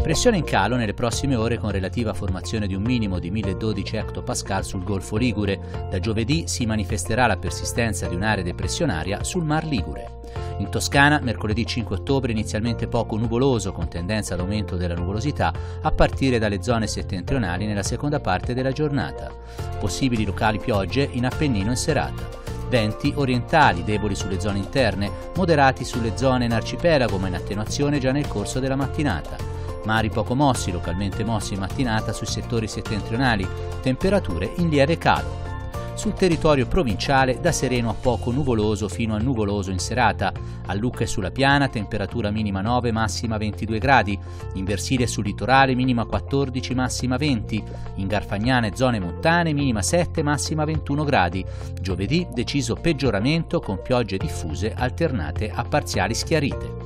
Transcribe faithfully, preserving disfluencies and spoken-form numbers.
Pressione in calo nelle prossime ore con relativa formazione di un minimo di mille dodici ettopascal sul Golfo Ligure. Da giovedì si manifesterà la persistenza di un'area depressionaria sul Mar Ligure. In Toscana, mercoledì cinque ottobre, inizialmente poco nuvoloso con tendenza all'aumento della nuvolosità a partire dalle zone settentrionali nella seconda parte della giornata. Possibili locali piogge in Appennino in serata. Venti orientali deboli sulle zone interne, moderati sulle zone in arcipelago ma in attenuazione già nel corso della mattinata. Mari poco mossi, localmente mossi in mattinata sui settori settentrionali, temperature in lieve calo. Sul territorio provinciale da sereno a poco nuvoloso fino a nuvoloso in serata. A Lucca e sulla Piana temperatura minima nove, massima ventidue gradi. In Versilia e sul litorale minima quattordici, massima venti. In Garfagnana e zone montane minima sette, massima ventuno gradi. Giovedì deciso peggioramento con piogge diffuse alternate a parziali schiarite.